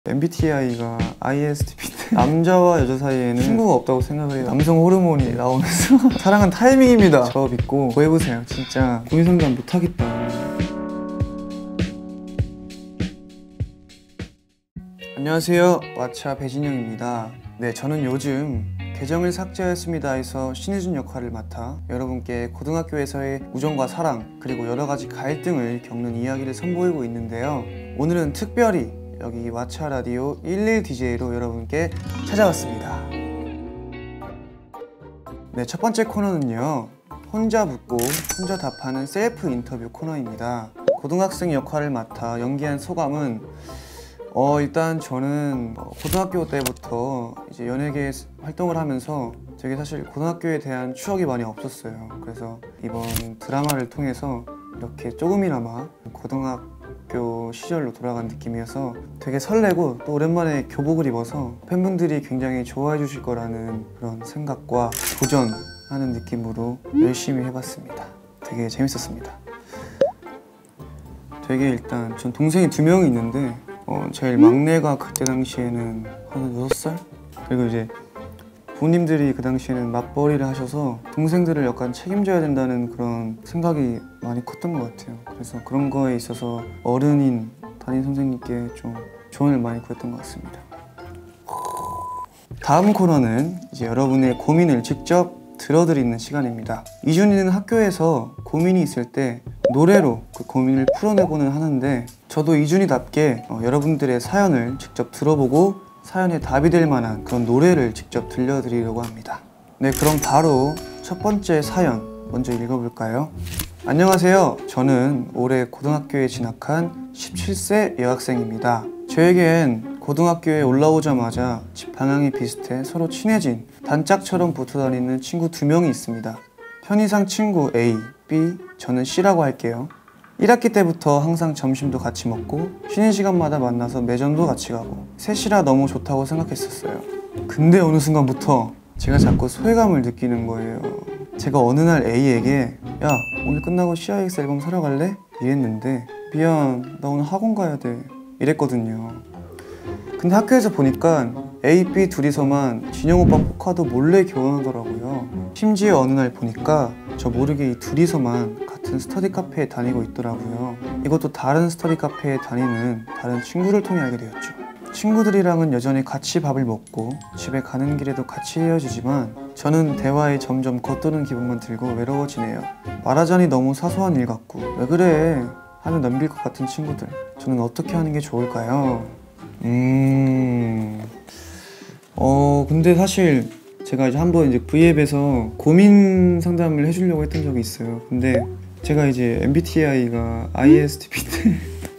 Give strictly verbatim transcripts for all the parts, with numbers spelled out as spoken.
엠비티아이가 아이에스티피인데 남자와 여자 사이에는 친구가 없다고 생각을 해요. 남성 호르몬이 나오면서 사랑은 타이밍입니다. 저 믿고 뭐 해보세요. 진짜 고민 상담 못하겠다. 안녕하세요, 왓챠 배진영입니다. 네, 저는 요즘 계정을 삭제하였습니다에서 신혜준 역할을 맡아 여러분께 고등학교에서의 우정과 사랑 그리고 여러가지 갈등을 겪는 이야기를 선보이고 있는데요. 오늘은 특별히 여기 왓챠 라디오 일일 디제이로 여러분께 찾아왔습니다. 네, 첫 번째 코너는요, 혼자 묻고 혼자 답하는 셀프 인터뷰 코너입니다. 고등학생 역할을 맡아 연기한 소감은 어 일단 저는 고등학교 때부터 이제 연예계 활동을 하면서 되게 사실 고등학교에 대한 추억이 많이 없었어요. 그래서 이번 드라마를 통해서 이렇게 조금이나마 고등학교 시절로 돌아간 느낌이어서 되게 설레고, 또 오랜만에 교복을 입어서 팬분들이 굉장히 좋아해 주실 거라는 그런 생각과 도전하는 느낌으로 열심히 해봤습니다. 되게 재밌었습니다. 되게 일단 전 동생이 두 명이 있는데 어, 제일 막내가 그때 당시에는 한 여섯 살? 그리고 이제 부모님들이 그 당시에는 맞벌이를 하셔서 동생들을 약간 책임져야 된다는 그런 생각이 많이 컸던 것 같아요. 그래서 그런 거에 있어서 어른인 담임 선생님께 좀 조언을 많이 구했던 것 같습니다. 다음 코너는 이제 여러분의 고민을 직접 들어드리는 시간입니다. 이준이는 학교에서 고민이 있을 때 노래로 그 고민을 풀어내고는 하는데, 저도 이준이답게 어, 여러분들의 사연을 직접 들어보고 사연에 답이 될 만한 그런 노래를 직접 들려드리려고 합니다. 네, 그럼 바로 첫 번째 사연 먼저 읽어볼까요? 안녕하세요. 저는 올해 고등학교에 진학한 십칠 세 여학생입니다. 저에겐 고등학교에 올라오자마자 집 방향이 비슷해 서로 친해진 단짝처럼 붙어 다니는 친구 두 명이 있습니다. 편의상 친구 A, B, 저는 C라고 할게요. 일 학기 때부터 항상 점심도 같이 먹고 쉬는 시간마다 만나서 매점도 같이 가고 셋이라 너무 좋다고 생각했었어요. 근데 어느 순간부터 제가 자꾸 소외감을 느끼는 거예요. 제가 어느 날 A에게 야, 오늘 끝나고 씨아이엑스 앨범 사러 갈래? 이랬는데 미안, 나 오늘 학원 가야 돼 이랬거든요. 근데 학교에서 보니까 A, B 둘이서만 진영 오빠 포카도 몰래 교환하더라고요. 심지어 어느 날 보니까 저 모르게 이 둘이서만 같은 스터디 카페에 다니고 있더라고요. 이것도 다른 스터디 카페에 다니는 다른 친구를 통해 알게 되었죠. 친구들이랑은 여전히 같이 밥을 먹고 집에 가는 길에도 같이 헤어지지만 저는 대화에 점점 겉도는 기분만 들고 외로워지네요. 말하자니 너무 사소한 일 같고 왜 그래 하면 넘길 것 같은 친구들, 저는 어떻게 하는 게 좋을까요? 음... 어... 근데 사실 제가 이제 한번 이제 브이앱에서 고민 상담을 해주려고 했던 적이 있어요. 근데 제가 이제 엠비티아이가 아이에스티피인데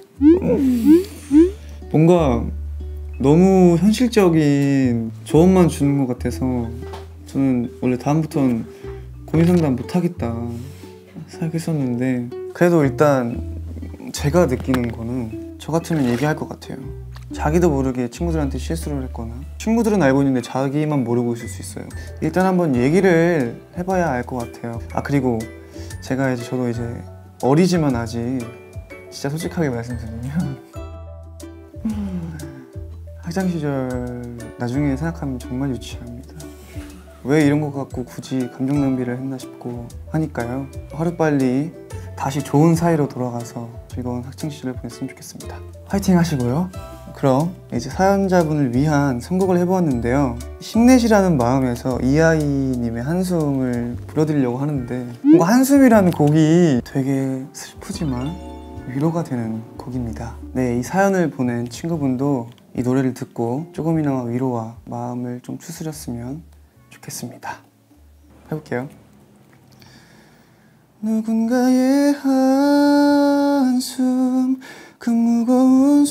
뭔가 너무 현실적인 조언만 주는 것 같아서 저는 원래 다음부터는 고민 상담 못하겠다 생각했었는데, 그래도 일단 제가 느끼는 거는 저 같으면 얘기할 것 같아요. 자기도 모르게 친구들한테 실수를 했거나 친구들은 알고 있는데 자기만 모르고 있을 수 있어요. 일단 한번 얘기를 해봐야 알 것 같아요. 아, 그리고 제가 이제 저도 이제 어리지만 아직 진짜 솔직하게 말씀드리면 학창 시절 나중에 생각하면 정말 유치합니다. 왜 이런 거 갖고 굳이 감정 낭비를 했나 싶고 하니까요. 하루빨리 다시 좋은 사이로 돌아가서 즐거운 학창 시절을 보냈으면 좋겠습니다. 화이팅 하시고요. 그럼 이제 사연자분을 위한 선곡을 해보았는데요. 힘내시라는 마음에서 이하이님의 한숨을 불러드리려고 하는데, 뭔가 한숨이라는 곡이 되게 슬프지만 위로가 되는 곡입니다. 네, 이 사연을 보낸 친구분도 이 노래를 듣고 조금이나마 위로와 마음을 좀 추스렸으면 좋겠습니다. 해볼게요. 누군가의 한숨, 그 무거운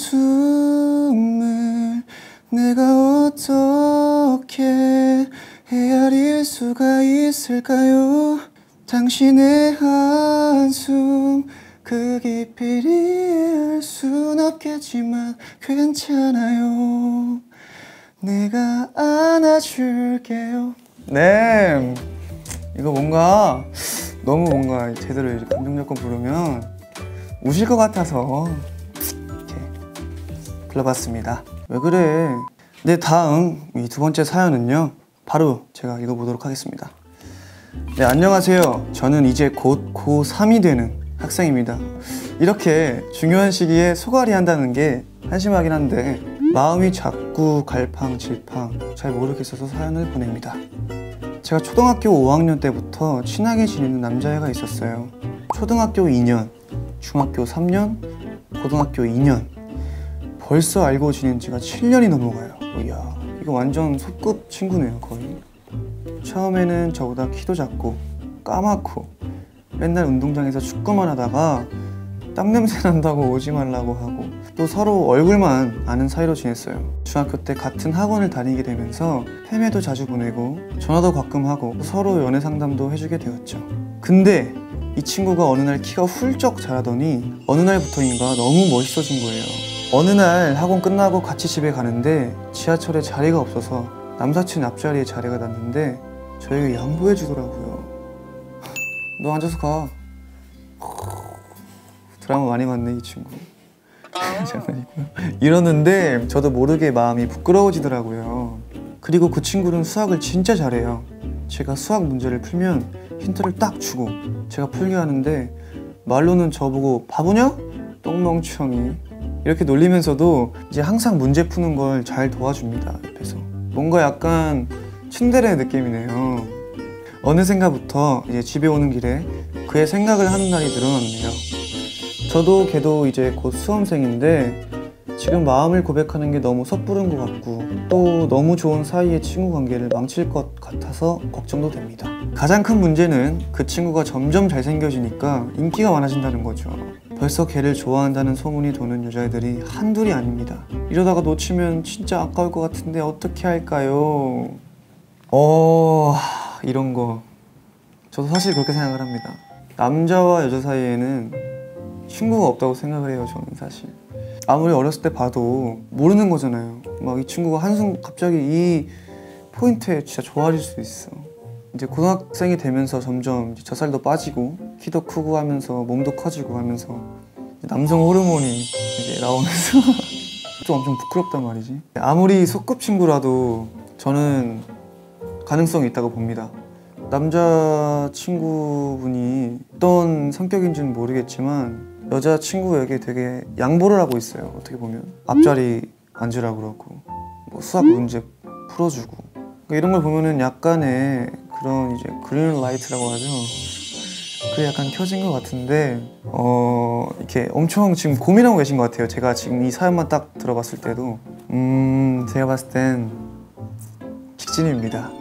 숨을 내가 어떻게 헤아릴 수가 있을까요? 당신의 한숨 그 깊이를 이해할 순 없겠지만 괜찮아요. 내가 안아줄게요. 네, 이거 뭔가 너무 뭔가 제대로 이제 감정 잡고 부르면 우실 것 같아서 이렇게 불러봤습니다. 왜 그래? 네, 다음 이 두 번째 사연은요, 바로 제가 읽어보도록 하겠습니다. 네, 안녕하세요. 저는 이제 곧 고삼이 되는 학생입니다. 이렇게 중요한 시기에 소갈이 한다는 게 한심하긴 한데 마음이 자꾸 갈팡질팡 잘 모르겠어서 사연을 보냅니다. 제가 초등학교 오 학년 때부터 친하게 지내는 남자애가 있었어요. 초등학교 이 년, 중학교 삼 년, 고등학교 이 년, 벌써 알고 지낸 지가 칠 년이 넘어가요. 이야, 이거 완전 소꿉 친구네요, 거의. 처음에는 저보다 키도 작고 까맣고 맨날 운동장에서 축구만 하다가 땀 냄새 난다고 오지 말라고 하고 또 서로 얼굴만 아는 사이로 지냈어요. 중학교 때 같은 학원을 다니게 되면서 헤매도 자주 보내고 전화도 가끔 하고 서로 연애 상담도 해주게 되었죠. 근데 이 친구가 어느 날 키가 훌쩍 자라더니 어느 날부터인가 너무 멋있어진 거예요. 어느 날 학원 끝나고 같이 집에 가는데 지하철에 자리가 없어서 남사친 앞자리에 자리가 났는데 저에게 양보해 주더라고요. 너 앉아서 가. 드라마 많이 봤네 이 친구. 장난이고요. 이러는데 저도 모르게 마음이 부끄러워지더라고요. 그리고 그 친구는 수학을 진짜 잘해요. 제가 수학 문제를 풀면 힌트를 딱 주고 제가 풀게 하는데 말로는 저보고 바보냐? 똥멍청이 이렇게 놀리면서도 이제 항상 문제 푸는 걸 잘 도와줍니다. 옆에서 뭔가 약간 츤데레 느낌이네요. 어느샌가부터 이제 집에 오는 길에 그의 생각을 하는 날이 늘어났네요. 저도 걔도 이제 곧 수험생인데 지금 마음을 고백하는 게 너무 섣부른 것 같고 또 너무 좋은 사이의 친구 관계를 망칠 것 같아서 걱정도 됩니다. 가장 큰 문제는 그 친구가 점점 잘생겨지니까 인기가 많아진다는 거죠. 벌써 걔를 좋아한다는 소문이 도는 여자애들이 한둘이 아닙니다. 이러다가 놓치면 진짜 아까울 것 같은데 어떻게 할까요? 어... 이런 거 저도 사실 그렇게 생각을 합니다. 남자와 여자 사이에는 친구가 없다고 생각을 해요. 저는 사실 아무리 어렸을 때 봐도 모르는 거잖아요. 막 이 친구가 한순 갑자기 이 포인트에 진짜 좋아질 수 있어. 이제 고등학생이 되면서 점점 이제 젖살도 빠지고 키도 크고 하면서 몸도 커지고 하면서 남성 호르몬이 이제 나오면서 좀 엄청 부끄럽단 말이지. 아무리 소꿉친구라도 저는 가능성이 있다고 봅니다. 남자친구분이 어떤 성격인지는 모르겠지만 여자친구에게 되게 양보를 하고 있어요. 어떻게 보면 앞자리 앉으라고 그러고 뭐 수학 문제 풀어주고 그러니까 이런 걸 보면은 약간의 그런 이제 그린 라이트라고 하죠. 그게 약간 켜진 것 같은데 어 이렇게 엄청 지금 고민하고 계신 것 같아요. 제가 지금 이 사연만 딱 들어봤을 때도 음 제가 봤을 땐 직진입니다.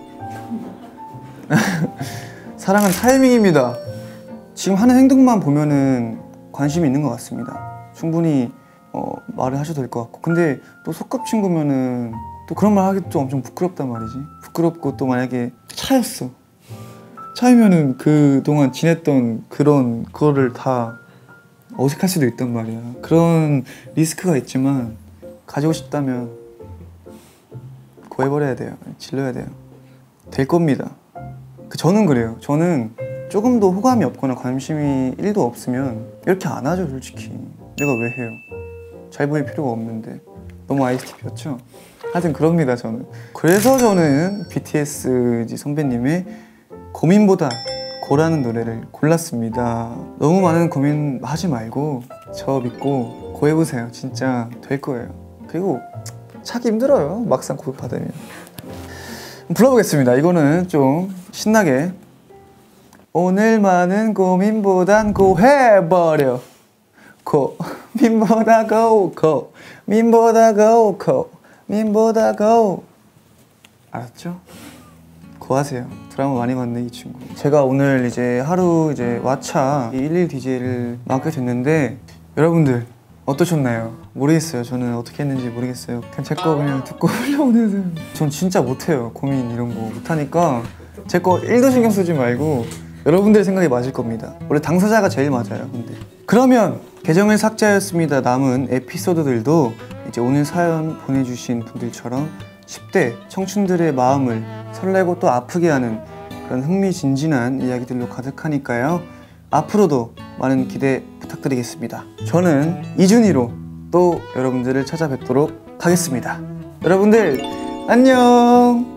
사랑은 타이밍입니다. 지금 하는 행동만 보면은 관심이 있는 것 같습니다. 충분히 어, 말을 하셔도 될 것 같고 근데 또 소꿉친구면은 또 그런 말 하기 또 엄청 부끄럽단 말이지. 부끄럽고 또 만약에 차였어. 차이면은 그동안 지냈던 그런 그거를 다 어색할 수도 있단 말이야. 그런 리스크가 있지만 가지고 싶다면 구해버려야 돼요. 질러야 돼요. 될 겁니다. 저는 그래요. 저는 조금 더 호감이 없거나 관심이 일도 없으면 이렇게 안 하죠. 솔직히 내가 왜 해요. 잘 보일 필요가 없는데. 너무 아이에스티피였죠? 하여튼 그럽니다. 저는 그래서 저는 비티에스 선배님의 고민보다 고라는 노래를 골랐습니다. 너무 많은 고민 하지 말고 저 믿고 고해보세요. 진짜 될 거예요. 그리고 찾기 힘들어요. 막상 고백 받으면. 불러보겠습니다. 이거는 좀 신나게. 오늘만은 고민보단 고해버려. 고민보다 고, 고민보다 고, 고민보다 고. 알았죠? 고하세요. 드라마 많이 봤네 이 친구. 제가 오늘 이제 하루 이제 왓챠 일일 디제이를 맡게 됐는데 여러분들 어떠셨나요? 모르겠어요. 저는 어떻게 했는지 모르겠어요. 그냥 제 거 그냥 듣고 흘려보내세요. 전 진짜 못해요. 고민 이런 거 못하니까 제 거 일도 신경 쓰지 말고 여러분들의 생각이 맞을 겁니다. 원래 당사자가 제일 맞아요. 근데 그러면 계정을 삭제하였습니다. 남은 에피소드들도 이제 오늘 사연 보내주신 분들처럼 십 대 청춘들의 마음을 설레고 또 아프게 하는 그런 흥미진진한 이야기들로 가득하니까요. 앞으로도 많은 기대 부탁드리겠습니다. 저는 이준희로 또 여러분들을 찾아뵙도록 하겠습니다. 여러분들 안녕.